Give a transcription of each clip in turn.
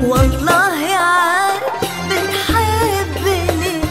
والله عارف بتحبني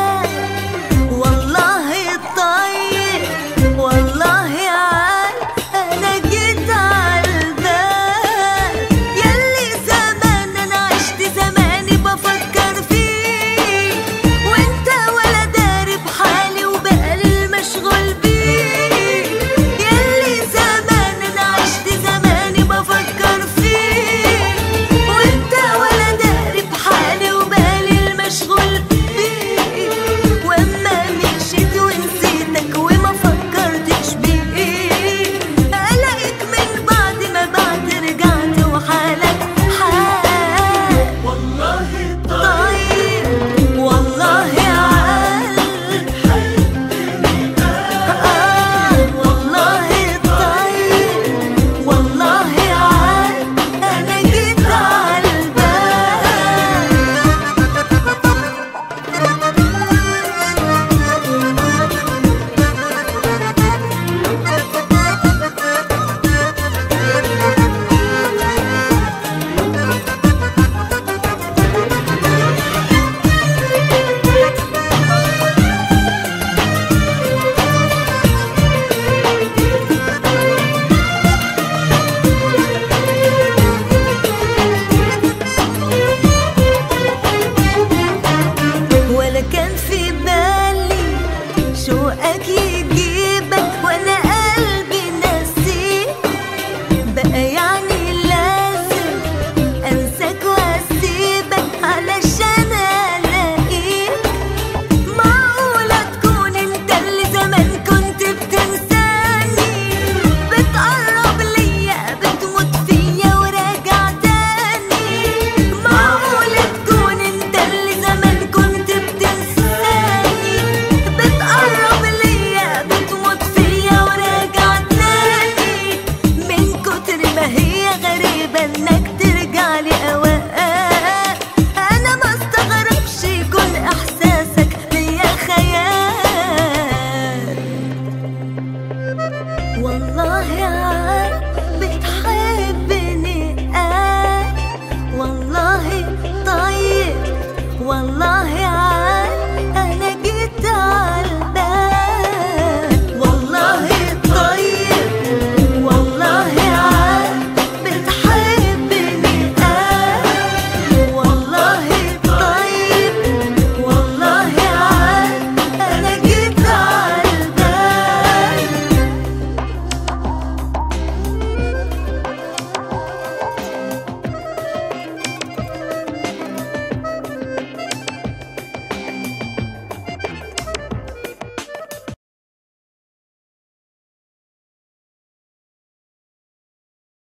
والله طيب، والله عارف انا جيت عالبال. ياللي زمان انا عشت زماني بفكر فيك، وانت ولا داري بحالي وبقالي المشغول بيك. ياللي زمان انا عشت زماني بفكر فيك، وانت ولا داري بحالي وبالي المشغول بيك. واما مشيت ونسيتك وما فكرتش بيك، الاقيك من بعد ما بعد رجعت وحالك حال. والله طيب، والله عارف والله طيب، والله عارف انا جيت ولا كان في بالي شوقك يجيبك وانا قلبي نسيك. بقى يعني لازم انساك واسيبك علشان الاقيك. معقولة تكون انت اللي زمان كنت بتنساني، بتقرب ليا بتموت فيا وراجع تاني. معقولة تكون انت اللي زمان كنت بتنساني، بتقرب ليا بتموت فيا وراجع تاني. من كتر ما هي غريبة انك ترجع لي اوقات، انا ما استغربش يكون احساسك ليا خيال. والله عارف بتحب